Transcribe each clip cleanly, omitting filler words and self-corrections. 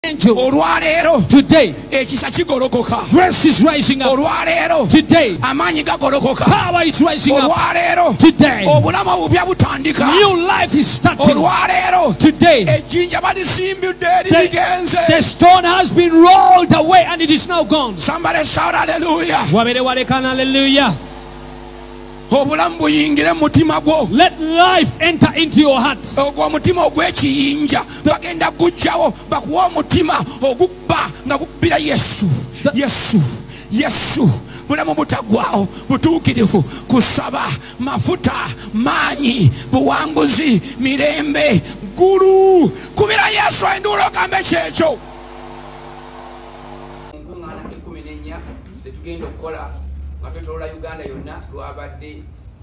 angel. Today, grace is rising up. Today, power is rising up. Today, new life is starting. Today, the stone has been rolled away and it is now gone. Somebody shout hallelujah. Hallelujah. Let life enter into your heart. Yesu bulamu butagwao butukirifu kusaba mafuta manyi buwanguzi mirembe guru kubira Yesu enduro kambe checho nkungana 14 setugenda okukola matwetolola Uganda yonna lwabadde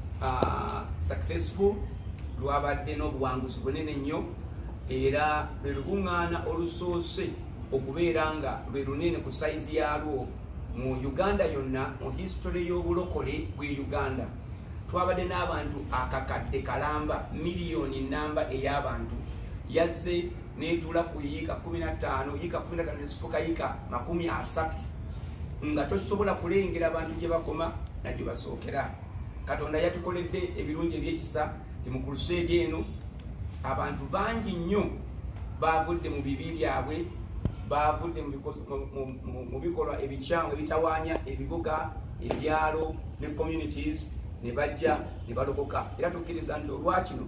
successful lwabadde n'obuwanguzi bunene nnyo era lwe lukungana olusoose okubeera nga lwe lunene ku size yalwo mu Uganda yonna mu history y'obulokole bwe Uganda. Twabadde n'abantu akakadde kalamba miliyoni namba ey'abantu yazze neetula ku yiika 15 yiika 15 nesifuka yiika 30 nga tosobola kulengera abantu gye bakoma na gye basookera. Katonda yatukoledde ebirungi ebyekisa ti mu crusade eno abantu bangi nnyo baavudde mu bibi byabwe, baavudde mu bikolwa ebikyamu ebitawaanya ebibuga ebyalo ne communities ne bajja ne balokoka. Era tukkiriza nti olwakino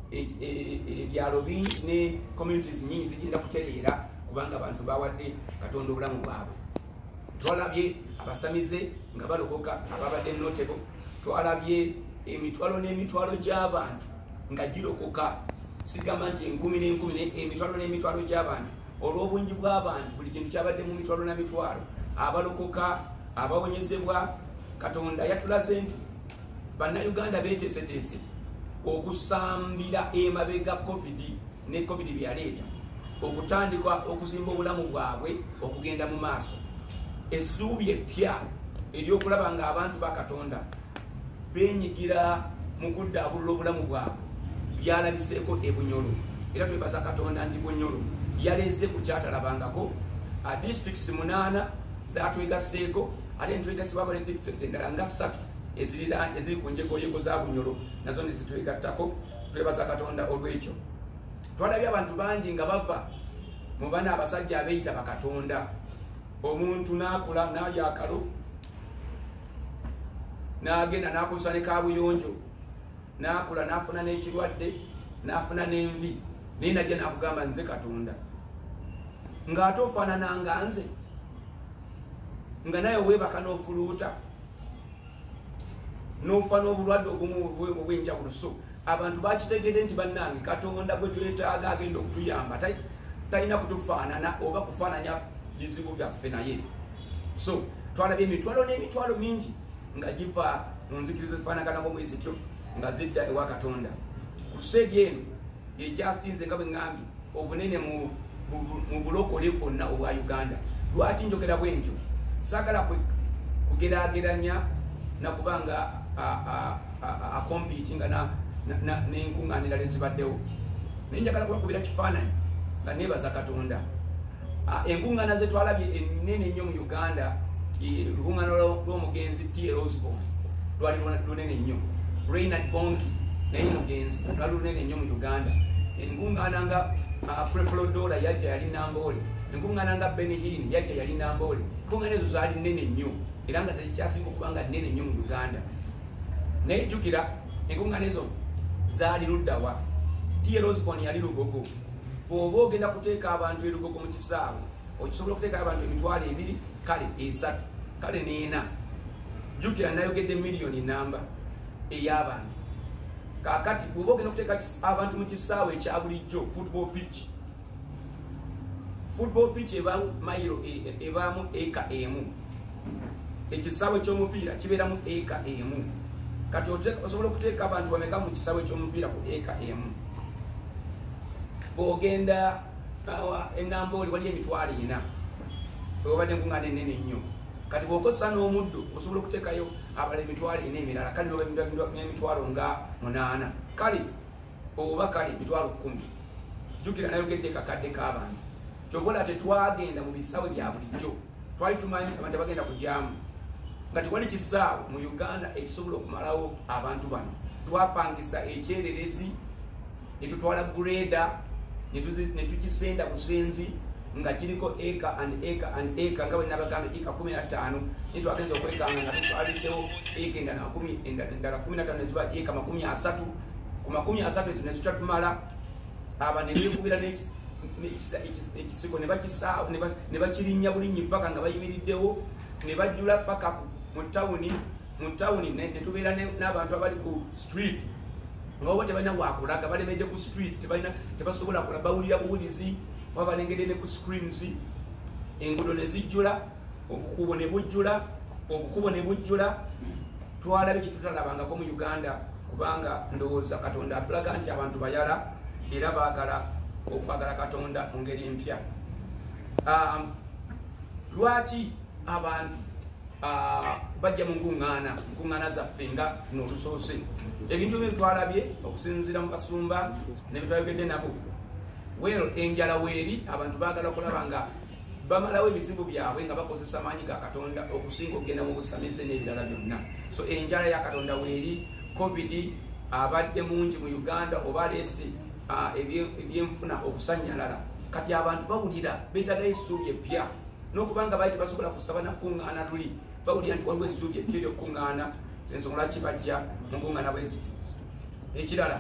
ebyalo bingi ne communities nyingi zigenda kutereera kubanga abantu bawadde Katonda obulamu bwabwe. Twalabye abasamize nga balokoka ababadde notebo, twalabye emitwalo n'emitwalo gy'abantu nga girokoka. Sigamba nti 10 emitwalo n'emitwalo gy'abantu olw'obungi bw'abantu buli kintu kyabadde mu mitwalo na mitwalo abalokoka abawonyezebwa. Katonda yatulaze nti bannayuganda beeteeseteese okusambira emabega covid ne covid byaleeta okutandika okuzimba obulamu bwabwe okugenda mu maaso. Essuubi eppya ery'okulaba nga abantu ba Katonda beenyigira mu kuddaabulula obulamu bwabwe byalabiseeko e Bunyoro. Era twebaza Katonda nti Bunyoro yaleze ku kyatalabangako. Districts 8 zatwegaseeko ate ntwegasibwako ne district endala nga 3 eziri ku njegoyego za Bunyoro nazo ne zitwegattako. Twebaza Katonda olw'ekyo. Twalabye abantu bangi nga bava mu bana abasajja abeeyita bakatonda. Omuntu n'akula n'alya akalo n'agenda n'akozesa ne kaabuyonjo n'akula n'afuna n'ekirwadde n'afuna n'envi naye najja n'akugamba nze Katonda ng'ate ofaanana nga nze nga naye weebaka n'ofuluuta n'ofa n'obulwadde obumu obw'enjawulo. So abantu bakitegedde nti bannange Katonda gwe twetaaga agenda okutuyamba talina kutufaanana oba kufaananya bizibu byaffe naye. So twalabye emitwalo n'emitwalo mingi nga giva mu nzikirizo zifaanaganako mwezityo nga zidda ewa Katonda. Crusade eno ekyasinze nga bwe ŋŋambye obunene mu bulokole bwonna obwa Uganda. Lwaki njogera bwe ntyo? Saagala kugeraageranya nakubanga akompiitinga n'enkuŋŋaana endala ezibaddewo, naye njagala kubakubira kifaananyi nga neebaza Katonda. Enkuŋŋaana ze twalabye ennene nnyo mu Uganda, olukuŋŋaana lw'omugenzi T. Osborne lwali lunene nnyo. Reinhard Bonki naye mugenzi lwali lunene nnyo mu Uganda. Enkuŋŋaana nga Preflodola yajja yali Namboole, enkuŋŋaana nga Benihini yajja yali Namboole. Enkuŋŋaana ezo zaali nnene nnyo era nga zikyasinga okuba nga nnene nnyo mu Uganda. Naye jjukira enkuŋŋaana ezo zaali luddawa? T. Osborne yali Lugogo. Bw'oba ogenda kuteeka abantu e Lugogo mu kisaawe okisobola okuteeka abantu emitwalo 2 kale 3 kale 4. Jjukira Ayogede miliyoni namba ey'abantu. Kaakati bw'oba ogenda okuteeka abantu mu kisaawe ekya bulijjo football pitch ebaamu mayiro ebaamu eka emu. Ekisaawe ky'omupiira kibeeramu eka emu. Kati osobola okuteeka abantu bameka mu kisaawe ky'omupiira ku eka emu. Bw'ogenda Namboole wali emitwalo 4 obadde enkuŋŋaana ennene nnyo. Kati bw'okozesa n'omuddo osobola okuteekayo abala emitwalo 4 emirala kale n'emitwalo nga 8 kale oba kale emitwalo 10. Jjukira Ayogedde kakadde k'abantu kyokola tetwagenda mu bisaawe bya bulijjo twali tumanyi abantu bagenda kujyamu nga tewali kisaawe mu Uganda ekisobola okumalawo abantu bano twapangisa ekyererezi ne tutwala greda ne tukisenda busenzi nga kiriko eka nga bwe nabagamba eka 15 ne twagenza okwekanga nga tutwalisewo eka endala 15 eziba eka 30 ku 30 ezo ne tutatumala aba ne bikubira ekisiko ne bakirinya bulinyi mpaka nga bayimiriddewo ne bajjula paka mu tawuni ne tubeera n'abantu abali ku street nga oba tebalina wakulaga balemedde ku street tebasobola kulaba bawulira buwulizi wabalengedde ne ku screens enguudo ne zijjula obukubo ne bujjula twalabe kitutalabangako mu Uganda kubanga ndowooza Katonda atulaga nti abantu bayala era baagala okwagala Katonda mu ngeri empya. Lwaki abantu bajja mu nkuŋŋaana zaffe nga n'olusoose ebintu bye twalabye okusinziira mu basumba ne bitwayogedde nabo enjala weeri abantu baagala kulaba nga bamalawo ebizibu byabwe nga bakozesa amaanyi ga Katonda okusinga okugenda mu busamize n'ebirala byonna. So enjala ya Katonda weeri, covid abadde mungi mu Uganda oba aleese ebyenfuna okusanyalala kati abantu bawulira beetaga essuubi eppya n'okubanga baali tebasobola kusaba nakuŋŋaana luli bawulira nti waliwo essuubi eppya ery'okukuŋŋaana ensonga lwaki bajja mu nkuŋŋaana bweziti. Ekirala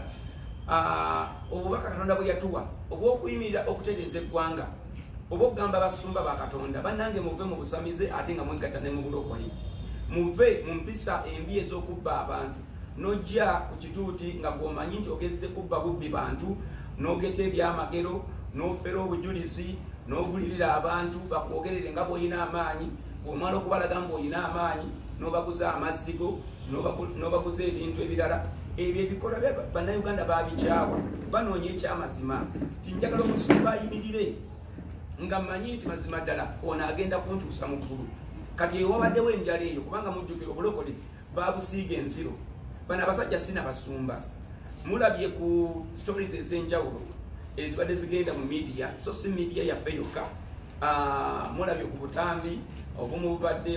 obubaka Katonda bwe yatuwa obw'okuyimirira okutereeza eggwanga oba okugamba abasumba ba Katonda bannange muve mu busamize ate nga mwegatta ne mu bulokole, muve mu mpisa embi ez'okubba abantu n'ojja ku kituuti nga gw'omanyi nti ogezze kubba bubbi bantu n'ogeta ebyamagero n'ofera obujulizi n'ogulirira abantu bakwogerere nga bw'olina amaanyi bw'omala okubalaga ng'olina amaanyi n'obaguza amazzigo n'obaguza ebintu ebirala. Ebyo ebikolwa bannayuganda babikyawa banoonya ekyamazima ti njagala omusumba ayimirire nga mmanyi nti mazima ddala ono agenda kuntuusa mu ggulu. Kati ewabaddewo enjala eyo kubanga mujjukira obulokole babusiiga enziro. Bano abasajja sina basumba, mulabye ku stories ez'enjawulo ezibadde zigenda mu media, so si media yaffe yokka. Mulabye ku butambi obumu bubadde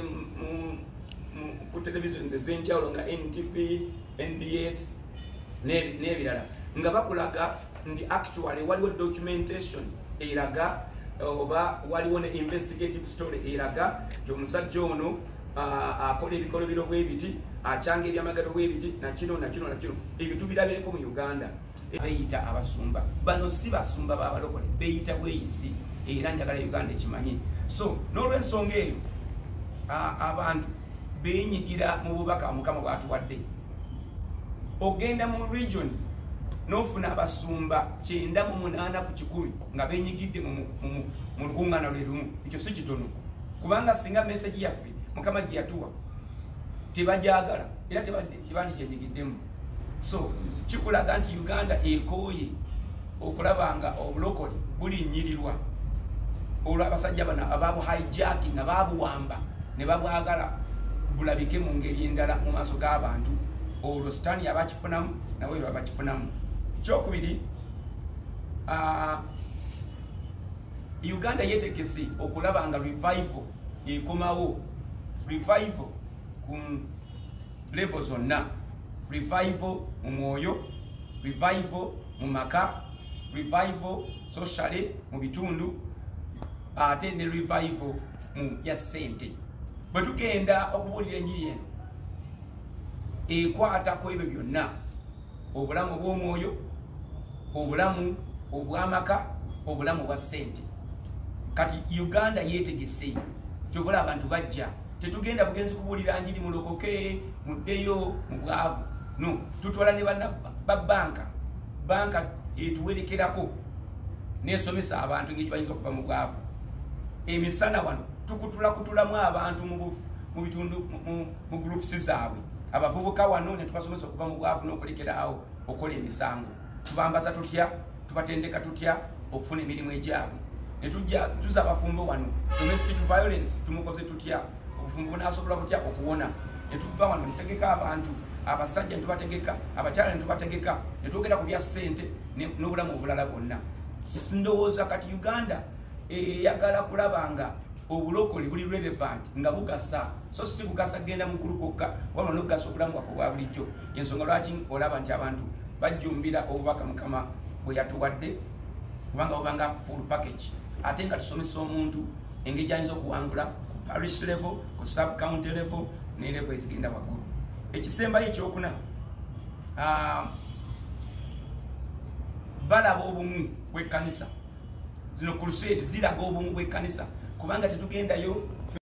ku television ez'enjawulo nga NTV, NBS n'ebirala nga bakulaga nti actually waliwo documentation eraga oba waliwo ne investigative story eraga nti omusajja ono akola ebikolobero bwebiti akyanga ebyamagero bwebiti nakino ebyo tubirabireko mu Uganda. Beyita abasumba bano si basumba babalokole beyita bweyisi era njagala Uganda ekimanyi. So n'olwensonga eyo abantu benyigira mu bubaka Mukama bwatuwadde. Ogenda mu region n'ofuna abasumba 98 ku 100 nga benyigidde mu lukuŋŋaana lwe lumu. Ekyo si kitono kubanga singa message yaffe Mukama gye yatuwa tebajagala era tebandijegyigiddemu. So kikulaga nti Uganda ekooye okulabanga obulokole bulinnyirirwa olw'abasajja bano ababu hijacking ababuwamba ne babwagala bulabike mu ngeri endala mu maaso g'abantu. Olwo sitaani abakifunamu nawe abakifunamu. Kyokubiri, Uganda yetegese okulaba nga revival ekomawo. Revival ku level zonna, revival mu mwoyo, revival mu maka, revival socially mu bitundu, ate ne revival mu ya ssente. Bwe tugenda okubuulira enjiri eno ekwatako ebyo byonna, obulamu bw'omwoyo, obulamu obw'amaka, obulamu bwa ssente. Kati Uganda yetegese kyobula abantu bajja tetugenda bugenzi kubuulira njiri mulokoke muddeyo mu bwavu, no, tutwala ne banna banka etuwerekerako nesomesa abantu ngeri bayinza okuva mu bwavu. Emisana wano tukutulamu abantu mu bitundu mu groups zaabwe. Abavubuka wano ne tubasomesa okuva mu bwavu n'okulekera awo okola emisango. Tubambaza tutya, tubatendeka tutya okufuna emirimu egyabwe. Ne tujja tuza abafumbo wano domestic violence tumukoze tutya, obufumbo bunaasobola butya okuwona. Ne tuva wano ne tutegeka abantu, abasajja ne tubategeka, abakyala ne tubategeka, ne twogera ku bya ssente n'obulamu obulala bwonna. Ndowooza kati Uganda eyagala kulabanga obulokole buli relevant nga bugasa so si bugasa genda mu kulukokka wabula n'okugasa obulamu bwaffe obwa bulijjo ensonga lwaki olaba nti abantu bajjumbira obubaka mukama bwe yatuwadde kubanga obanga full package ate nga tusomesa omuntu engeri gy'ayinza okuwangula ku parish level ku sub county level ne level ezigenda waggulu ekisembayo ekyokuna balaba obumu bw'ekkanisa zino crusade ziraga obumu bw'ekkanisa kubanga tetugendayo